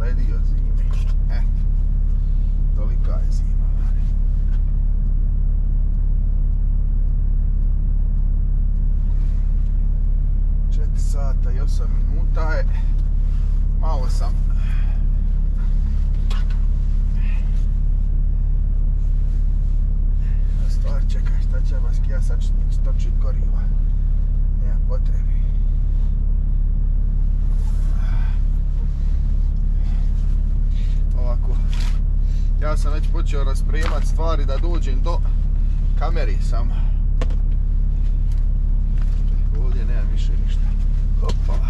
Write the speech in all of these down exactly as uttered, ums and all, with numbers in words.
ledio zime. Eto, tolika je zima. četiri sata i osam minuta je. Malo sam stvar, čekaj, šta će vas ja sad stočit goriva. Nema potrebi. Ovako, ja sam već počeo raspremat stvari da dođem do kameri sam. Ovdje nema više ništa. Hopala.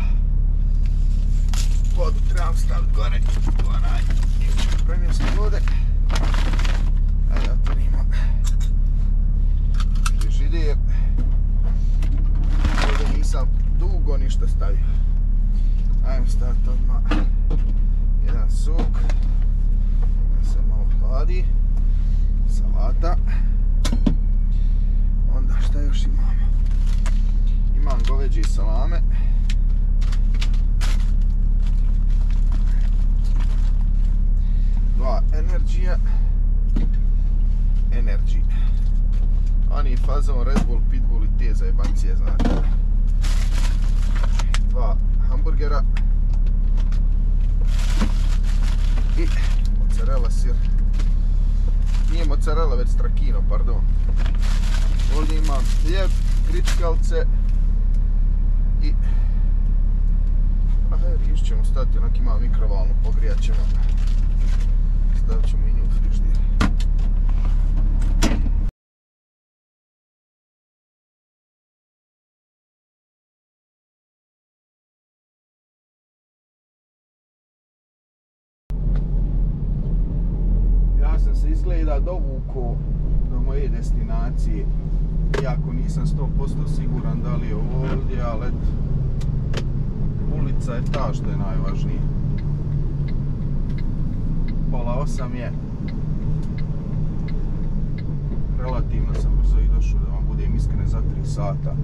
Vodu trebam staviti gore. Onaj. Premjestiti vode. Ajde, otvorimo. Frižider. Ovdje nisam dugo ništa stavio. Ajmo staviti odmah jedan sok. Da se malo hladi. Salata. Onda šta još imamo? Imam goveđe i salame. Dva Energyja. Energy. Oni fazon Red Bull, Pitbull i te zajebancije, znate. Dva hamburgera. I mozzarella sir. Nije mozzarella, već stracchino, pardon. Ovdje imam hljeb, kričkalce. I aha, riž ćemo staviti, onak ima mikrovalnu, pogrijat ćemo. Stavit ćemo i nju u friždir. Ja sam se izgleda dovukao do moje destinacije, iako nisam sto posto siguran da li je ovdje, ali ulica je ta što je najvažnije. Pola osam je. Relativno sam brzo i došao, da vam budem iskren, za tri sata.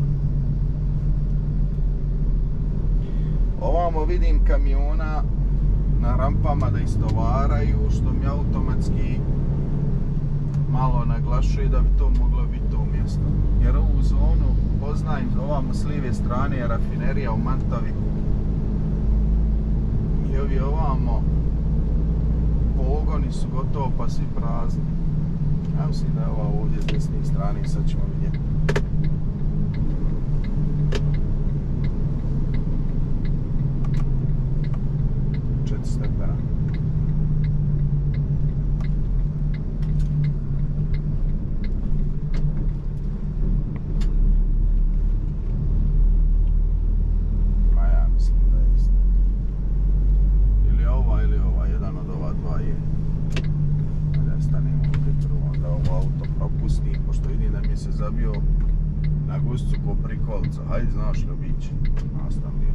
Ovamo vidim kamiona na rampama da istovaraju, što mi automatski malo naglašuje da bi to moglo biti to mjesto. Jer ovu zonu poznajem, ovamo s lijeve strane je rafinerija u Mantavi. I ovi ovamo pogoni su gotovo pa svi prazni. Ja mislim da je ova ovdje s desne strane, sad ćemo vidjeti. četiri stepena. Zabio na guscu ko prikolica. Hajde, znaš li obići. Nastav dio.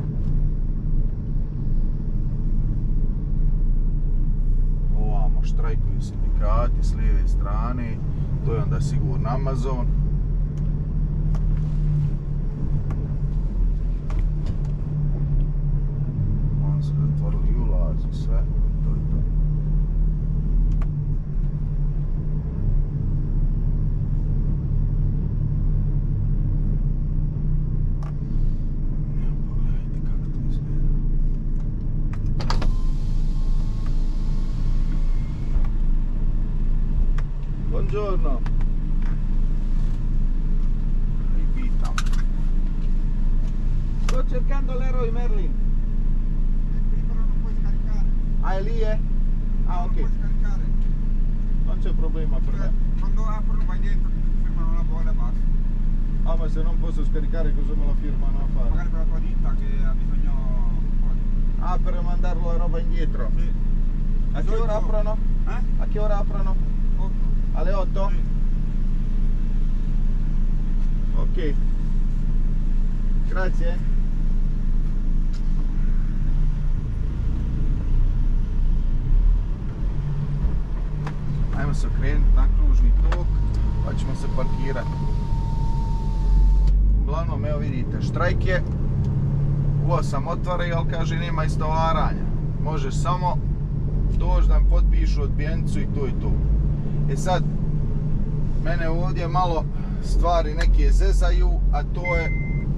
Ovamo štrajkuju sindikati s lijeve strane. To je onda sigurno Amazon. Oni su zatvorili ulaz i sve. To je to. Buongiorno. Ripita. Sto cercando l'Eroy Merlin. Qui però non puoi scaricare. Ah, è lì, eh? Ah, Non ok. puoi scaricare. Non c'è problema per me. Quando aprono vai dentro, ti firmano la bolla e basta. Ah, ma se non posso scaricare cosa me lo firmano a fare? Magari per la tua ditta che ha bisogno. Ah, per mandarlo la roba indietro? Sì. A che ora aprono? Eh? A che ora aprono? Otto. Alle otto? Sì. Ok. Grazie. Ajmo se okrenuti na kružni tok, pa ćemo se parkirati. Uglavnom, evo vidite, štrajk je. U osam otvaraju, ali kaže nema istovaranja. možeš samo doći da mi potpišu odbijenicu i to i to. E sad, mene ovdje malo stvari neke zezaju, a to je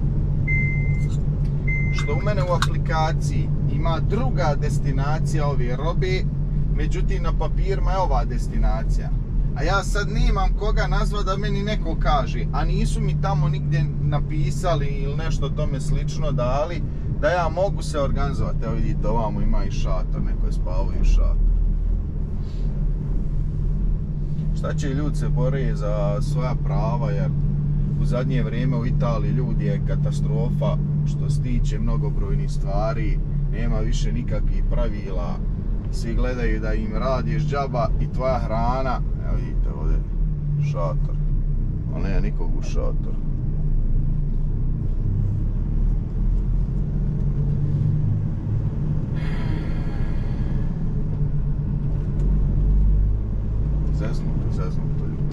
što u mene u aplikaciji ima druga destinacija ove robe, međutim na papirima je ova destinacija. A ja sad nemam koga nazva da meni neko kaže, a nisu mi tamo nigdje napisali ili nešto tome slično dali, da ja mogu se organizovati. Evo vidite, ovamo ima i šator, neko je spavao u šator. Šta će ljudi se bore za svoja prava, jer u zadnje vrijeme u Italiji ljudi je katastrofa što se tiče mnogobrojnih stvari, nema više nikakvih pravila, svi gledaju da im radiš džaba i tvoja hrana. Evo vidite ovdje šator, ali nema nikog u šatoru. Zeznuto, zeznuto ljudi.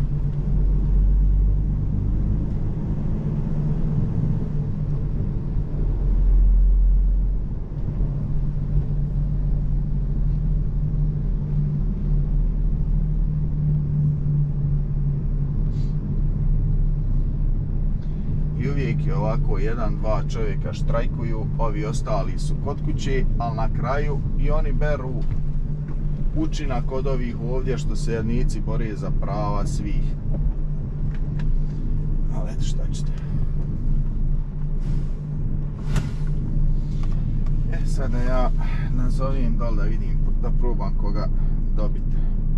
I uvijek je ovako jedan, dva čovjeka štrajkuju, ovi ostali su kod kuće, ali na kraju i oni beru učinak od ovih ovdje što se jadnici bore za prava svih. Ali eto šta ćete. E sada ja nazovem dal da vidim, da probam koga dobiti.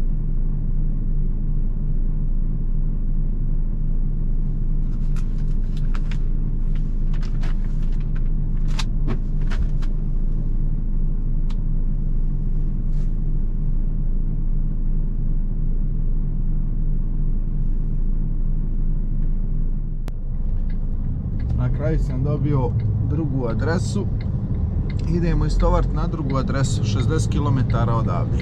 Na kraju sam dobio drugu adresu. Idemo istovariti na drugu adresu, šezdeset kilometara odavde.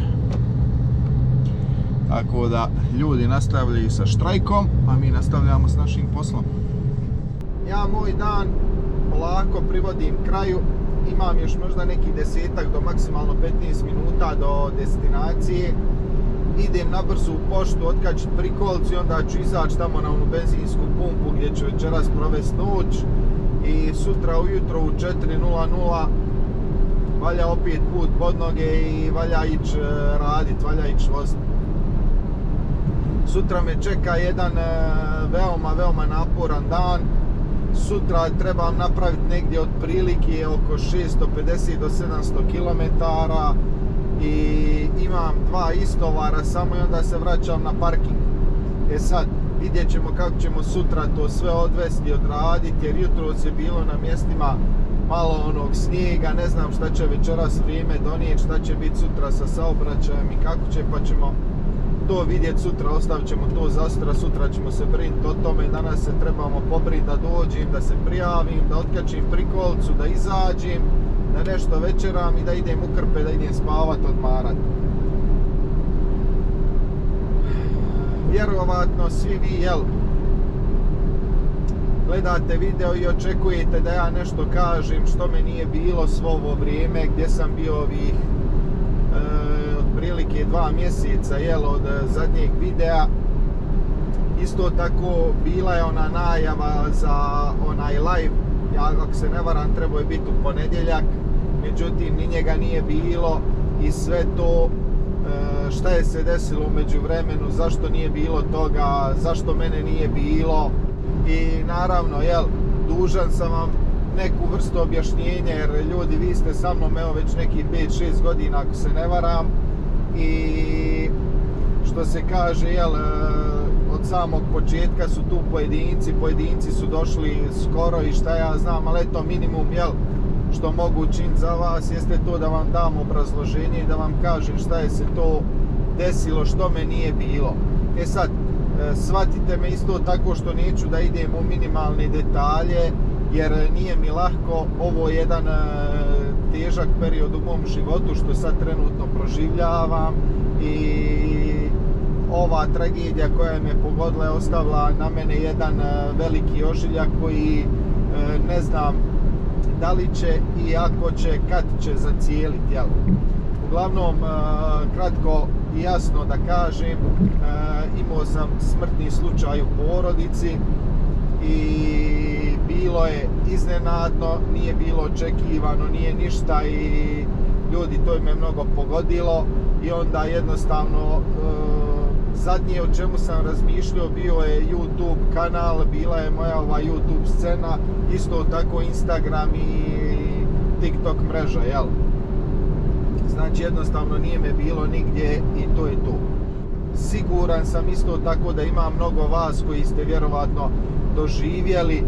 Tako da ljudi nastavljaju sa štrajkom, a mi nastavljamo s našim poslom. Ja moj dan polako privodim kraju. Imam još možda neki desetak do maksimalno petnaest minuta do destinacije. Idem na brzu poštu, otkačit prikolicu i onda ću izaći tamo na onu benzinsku pumpu gdje ću večeras provesti noć. I sutra ujutro u četiri nula nula valja opet put pod noge i valja ići radit, valja ići voziti. Sutra me čeka jedan veoma, veoma naporan dan. Sutra trebam napraviti negdje otprilike oko šesto pedeset do sedamsto kilometara i imam dva istovara samo i onda se vraćam na parking. E sad, vidjet ćemo kako ćemo sutra to sve odvesti i odraditi, jer jutros je bilo na mjestima malo onog snijega, ne znam šta će večeras vrijeme donijeti, šta će biti sutra sa saobraćajem i kako će, pa ćemo to vidjeti sutra, ostavit ćemo to za sutra, sutra ćemo se brinuti o tome, danas se trebamo pobrinuti da dođem, da se prijavim, da otkačim prikolicu, da izađem, da nešto večeram i da idem u krpe, da idem spavat, odmarat. Vjerovatno svi vi, jel, gledate video i očekujete da ja nešto kažem što me nije bilo svo ovo vrijeme, gdje sam bio ovih e, otprilike dva mjeseca, jel, od zadnjeg videa. Isto tako bila je ona najava za onaj live, ja ako se ne varam trebao je biti u ponedjeljak, međutim ni njega nije bilo i sve to. Šta je se desilo u međuvremenu, zašto nije bilo toga, zašto mene nije bilo i naravno, jel, dužan sam vam neku vrstu objašnjenja jer ljudi, vi ste sa mnom evo već nekih pet šest godina ako se ne varam i što se kaže, jel, od samog početka su tu pojedinci, pojedinci su došli skoro i šta ja znam, ali eto minimum, jel, što mogu učiniti za vas jeste to da vam dam obrazloženje i da vam kažem šta je se to desilo, što me nije bilo. E sad, shvatite me isto tako što neću da idem u minimalne detalje, jer nije mi lahko, ovo je jedan težak period u mom životu što sad trenutno proživljavam i ova tragedija koja me pogodila je ostavila na mene jedan veliki ožiljak koji, ne znam, da li će i ako će, kad će zacijeliti, jel? Uglavnom, kratko i jasno da kažem, imao sam smrtni slučaj u porodici i bilo je iznenadno, nije bilo očekivano, nije ništa i ljudi, to im je mnogo pogodilo i onda jednostavno zadnje o čemu sam razmišljao bio je YouTube kanal, bila je moja ova YouTube scena, isto tako Instagram i TikTok mreža, jel? Znači jednostavno nije me bilo nigdje i to je to. Siguran sam isto tako da ima mnogo vas koji ste vjerovatno doživjeli e,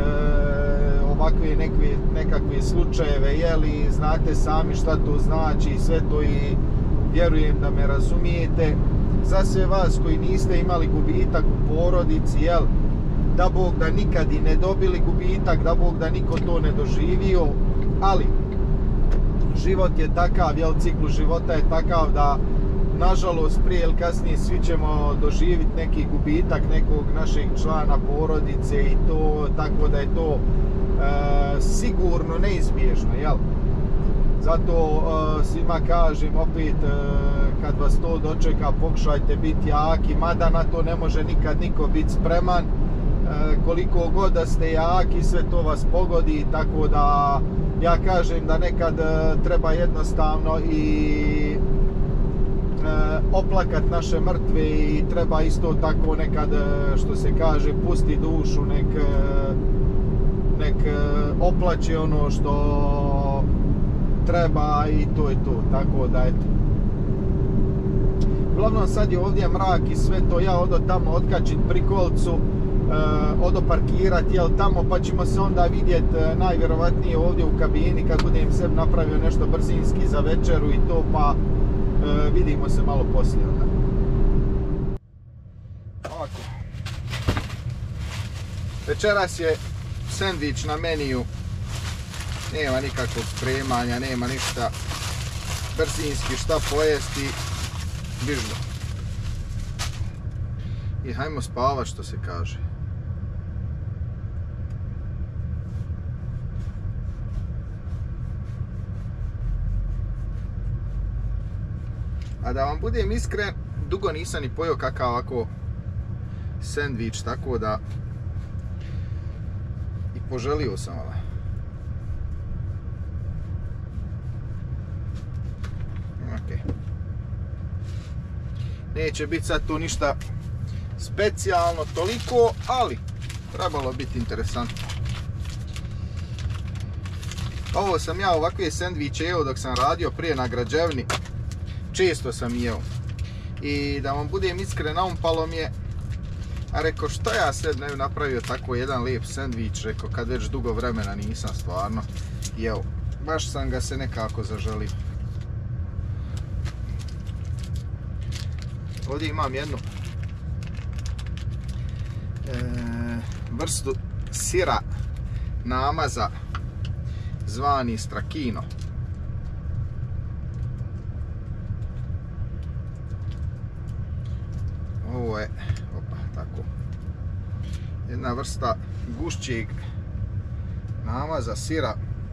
ovakve nekve, nekakve slučajeve, jeli, znate sami šta to znači i sve to i vjerujem da me razumijete. Za sve vas koji niste imali gubitak u porodici, jel, da Bog da nikad i ne dobili gubitak, da Bog da niko to ne doživio, ali život je takav, jel, ciklus života je takav da nažalost prije ili kasnije svi ćemo doživjeti neki gubitak nekog našeg člana porodice i to, tako da je to e, sigurno neizbježno, jel? Zato e, svima kažem opet, e, kad vas to dočeka, pokušajte biti jaki, mada na to ne može nikad niko biti spreman. E, koliko god da ste jaki, sve to vas pogodi, tako da ja kažem da nekad e, treba jednostavno i e, oplakat naše mrtve i treba isto tako nekad, e, što se kaže, pusti dušu, nek, e, nek e, oplaće ono što treba i to je to, tako da eto. Uglavnom sad je ovdje mrak i sve to, ja odo tamo otkačit prikolicu, e, odo parkirat, jel, tamo, pa ćemo se onda vidjet e, najvjerovatnije ovdje u kabini kad budem sebi napravio nešto brzinski za večeru i to, pa e, vidimo se malo poslije onda. Ovako. Večeras je sendvič na meniju. Nema nikakvog spremanja, nema ništa, brzinski šta pojesti, bižno. I hajmo spavat, što se kaže. A da vam budem iskren, dugo nisam ni pojeo kakav ovako sendvič, tako da i poželio sam, ali. Okay. Neće biti sad tu ništa specijalno toliko, ali trebalo biti interesantno. Ovo sam ja ovakve sendviče jeo dok sam radio prije na građevni. Često sam jeo. I da vam budem iskren, naumpalo mi je, a rekao što ja sad ne bi napravio tako jedan lijep sendvič, rekao kad već dugo vremena nisam stvarno jeo. Baš sam ga se nekako zaželio. Ovdje imam jednu e, vrstu sira namaza zvani Stracchino. Ovo je, opa, tako, jedna vrsta gušćeg namaza sira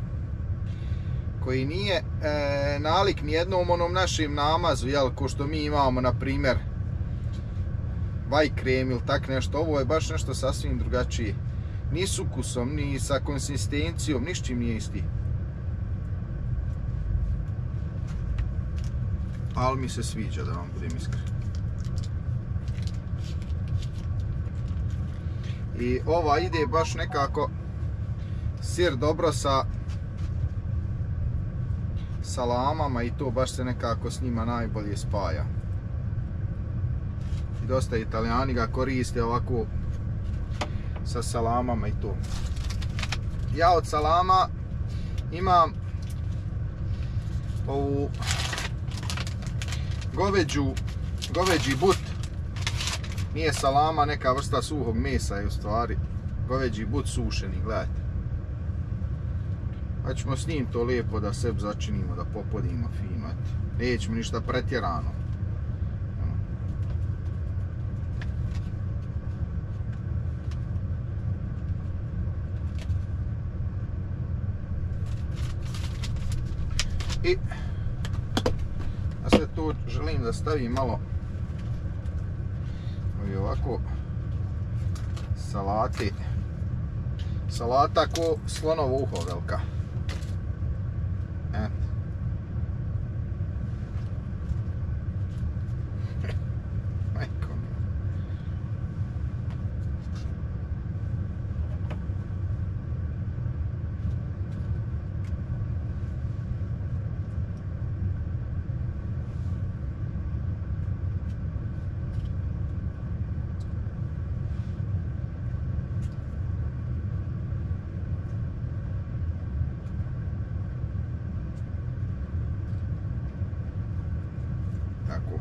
koji nije e, nalik nijednom onom našem namazu, jel, ko što mi imamo, na primjer, vaj krem ili tak nešto. Ovo je baš nešto sasvim drugačije. Ni s ukusom, ni sa konsistencijom, nišćim nije isti. Ali mi se sviđa, da vam budem iskren. I ova ide baš nekako sir dobro sa salamama i to baš se nekako s njima najbolje spaja. I dosta Italijani ga koriste ovako sa salamama i to. Ja od salama imam ovu goveđu, goveđi but. Nije salama, neka vrsta suhog mesa je u stvari. Goveđi but sušeni, gledajte. Pa ćemo s njim to lijepo da sebi začinimo, da popodimo fino. Nećemo ništa pretjerano. I a sve tu želim da stavim malo i ovako salati. Salata ko slonovo uho velika. E. Majko. Tako.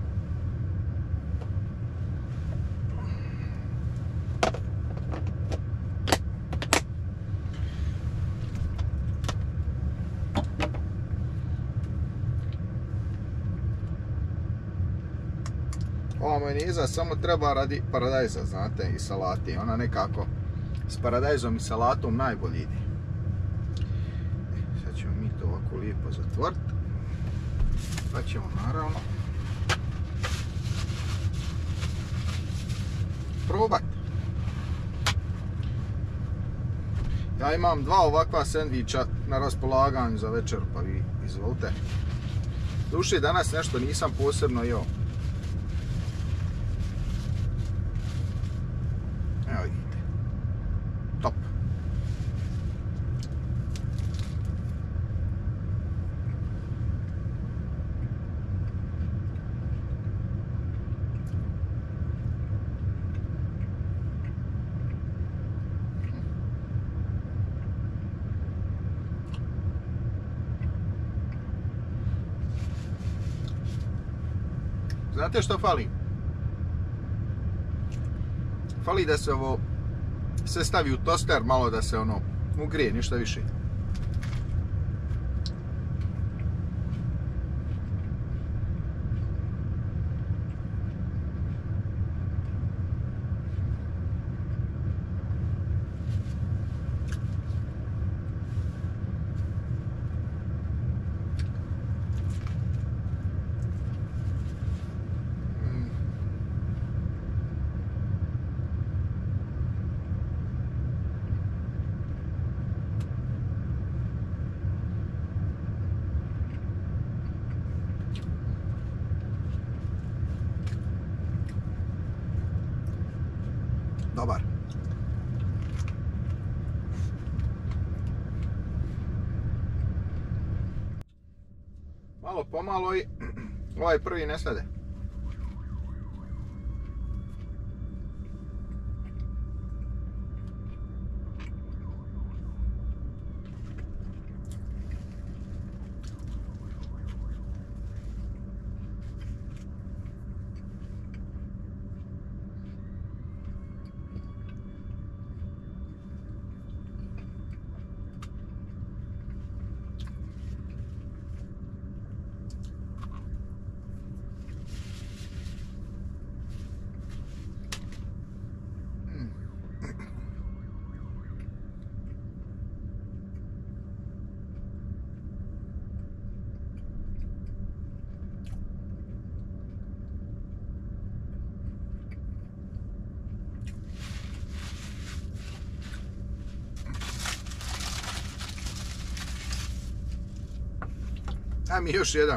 Ova majoniza samo treba radi paradajza, znate, i salati. Ona nekako s paradajzom i salatom najbolje ide. Sad ćemo mi to ovako lijepo zatvoriti. Pa ćemo naravno probati. Ja imam dva ovakva sendviča na raspolaganju za večer, pa vi izvolite. Duše, danas nešto nisam posebno jeo. Evo vidite. Top. Znate što fali? Fali da se ovo sve stavi u toster, malo da se ono ugrije, ništa više. Dobar. Malo pomalo i ovaj prvi ne slede. A mi još jedan.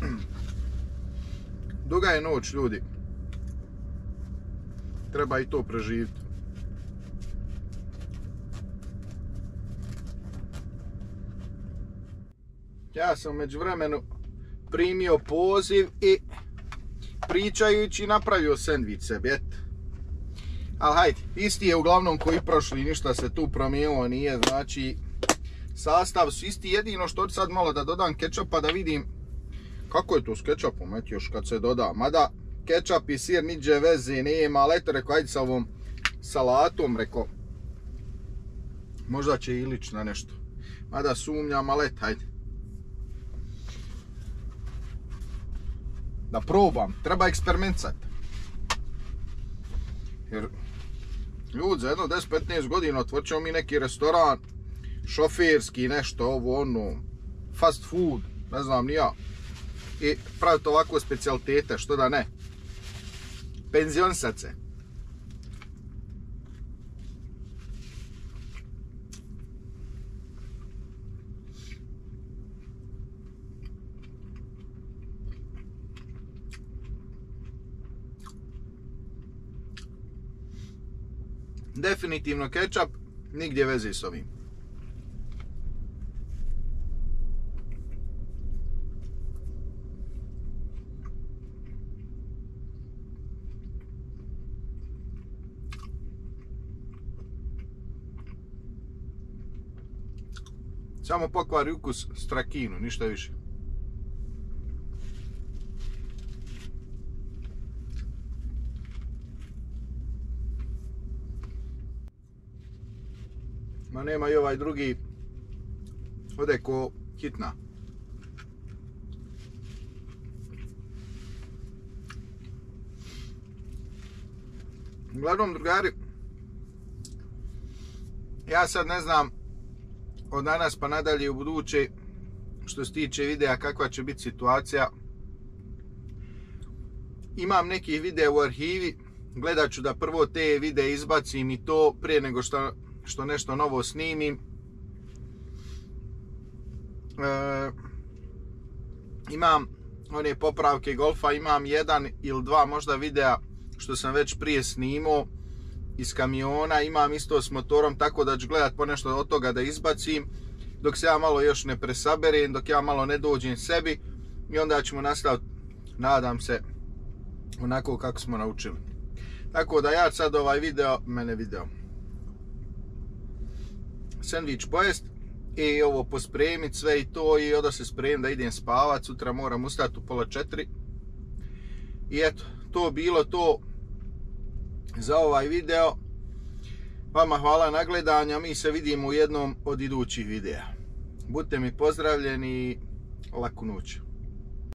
Duga je noć, ljudi. Treba i to preživjeti. Ja sam među vremenu primio poziv i pričajući napravio sendvič sebi, eto. Ali hajde, isti je uglavnom koji prošli, ništa se tu promijenilo nije, znači sastav su isti, jedino što ću sad malo da dodam kečapa da vidim kako je to s kečapom, eto još kad se doda, mada kečap i sir niđe veze nema, ali eto rekao, ajde sa ovom salatom, rekao, možda će i lič na nešto, mada sumnjam, ali eto, hajde. Da probam, treba eksperimentat. Jer ljudi, za jedno deset do petnaest godina otvorit ćemo mi neki restoran, šoferski, nešto, ovo, ono, fast food. ne znam ni ja. I praviti ovako specijalitete, što da ne. Penzionisat se. Definitivno kečap, nigdje veze s ovim. Samo pokvari ukus strakinu, ništa više. Ma nema i ovaj drugi, ode ko hitna. Uglavnom, drugari, ja sad ne znam od danas pa nadalje u buduće što se tiče videa kakva će biti situacija. Imam neki video u arhivi, gledat ću da prvo te videe izbacim i to prije nego što, što nešto novo snimim. E, imam one popravke golfa, imam jedan ili dva možda videa što sam već prije snimao iz kamiona, imam isto s motorom, tako da ću gledat po nešto od toga da izbacim dok se ja malo još ne presaberem, dok ja malo ne dođem sebi i onda ćemo nastaviti, nadam se, onako kako smo naučili. Tako da ja sad ovaj video, mene video, sandvič pojest i ovo pospremit sve i to i onda se spremim da idem spavat, sutra moram ustati u pola četiri. I eto, to bilo to za ovaj video. Vama hvala na gledanje, mi se vidimo u jednom od idućih videa. Budite mi pozdravljeni i laku noć.